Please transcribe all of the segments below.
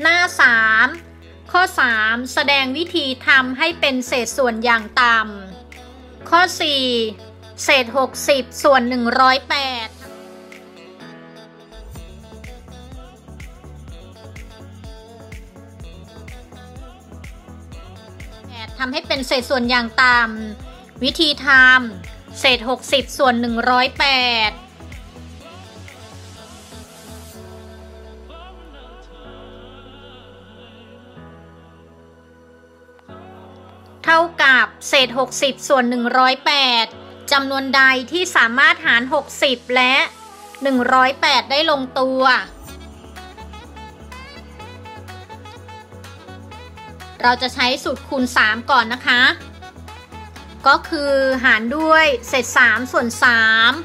หน้า3ข้อ3แสดงวิธีทำให้เป็นเศษส่วนอย่างต่ำข้อ4เศษ60ส่วน108ทำให้เป็นเศษส่วนอย่างต่ำวิธีทำเศษ60ส่วน108เท่ากับเศษ60ส่วน108จำนวนใดที่สามารถหาร60และ108ได้ลงตัวเราจะใช้สูตรคูณ3ก่อนนะคะก็คือหารด้วยเศษ3ส่วน3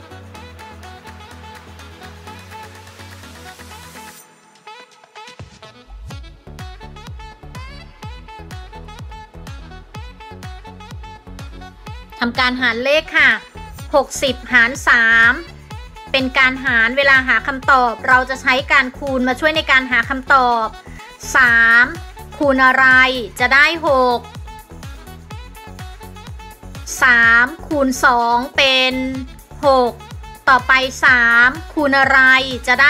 ทำการหารเลขค่ะ60หาร3เป็นการหารเวลาหาคำตอบเราจะใช้การคูณมาช่วยในการหาคำตอบ3คูณอะไรจะได้6 3คูณ2เป็น6ต่อไป3คูณอะไรจะได้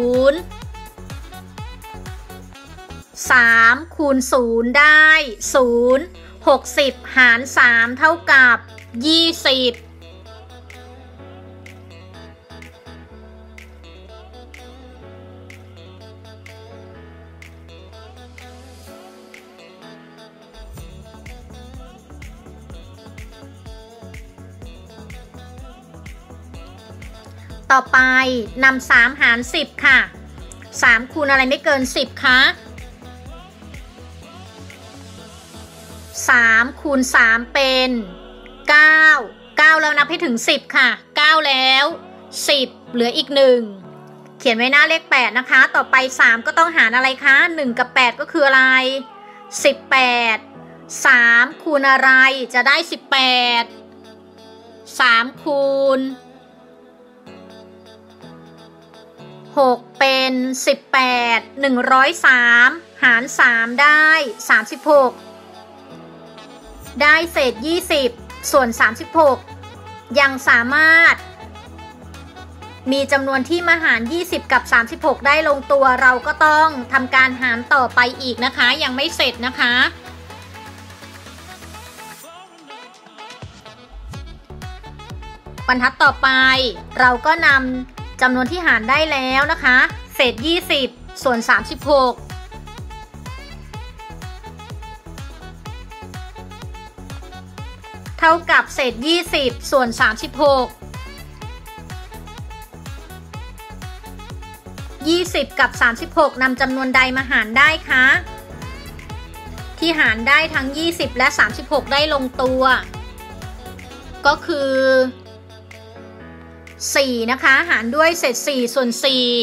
0 3คูณ0ได้0 60หาร3เท่ากับ20ต่อไปนำ3หาร10ค่ะ3คูณอะไรไม่เกิน10คะ3คูณ3เป็น9แล้วนับให้ถึง10ค่ะ9แล้ว10เหลืออีก1เขียนไว้หน้าเลข8นะคะต่อไป3ก็ต้องหารอะไรคะ1กับ8ก็คืออะไร18 3คูณอะไรจะได้18 3คูณ6เป็น18 103หาร3ได้36ได้เศษ20ส่วน36ยังสามารถมีจำนวนที่มาหาร20กับ36ได้ลงตัวเราก็ต้องทำการหารต่อไปอีกนะคะยังไม่เสร็จนะคะบรรทัดต่อไปเราก็นำจำนวนที่หารได้แล้วนะคะเศษ20ส่วน36เท่ากับเศษ20ส่วน36 20กับ36นำจำนวนใดมาหารได้คะที่หารได้ทั้ง20และ36ได้ลงตัวก็คือ4นะคะหารด้วยเศษ4ส่วน4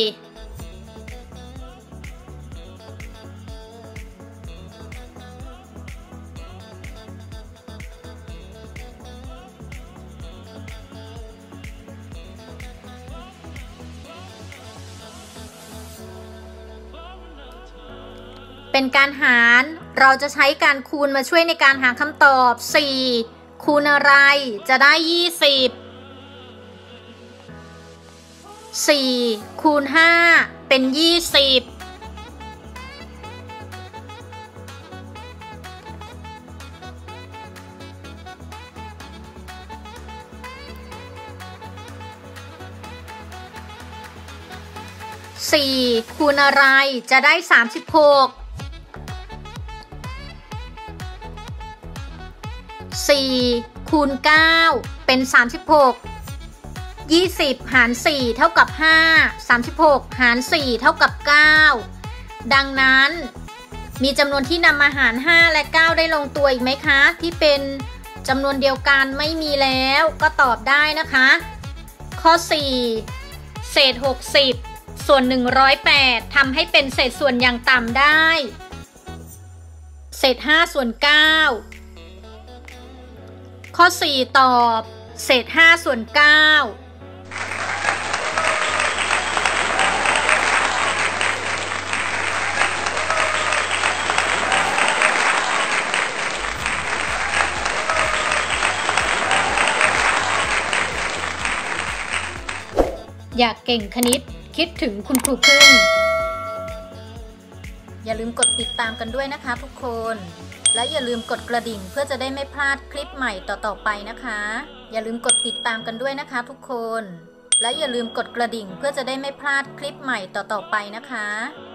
เป็นการหารเราจะใช้การคูณมาช่วยในการหาคำตอบ4คูณอะไรจะได้20 4คูณ5เป็น20 4คูณอะไรจะได้36 4คูณ9เป็น36 20หาร4เท่ากับ5 36หาร4เท่ากับ9ดังนั้นมีจำนวนที่นำมาหาร5และ9ได้ลงตัวอีกไหมคะที่เป็นจำนวนเดียวกันไม่มีแล้วก็ตอบได้นะคะข้อ4เศษ60ส่วน108ทำให้เป็นเศษส่วนอย่างต่ำได้เศษ5ส่วน9ข้อ4ตอบเศษ5ส่วน9 อยากเก่งคณิตคิดถึงคุณครูพึ่งอย่าลืมกดติดตามกันด้วยนะคะทุกคนและอย่าลืมกดกระดิ่งเพื่อจะได้ไม่พลาดคลิปใหม่ต่อๆไปนะคะอย่าลืมกดติดตามกันด้วยนะคะทุกคนและอย่าลืมกดกระดิ่งเพื่อจะได้ไม่พลาดคลิปใหม่ต่อๆไปนะคะ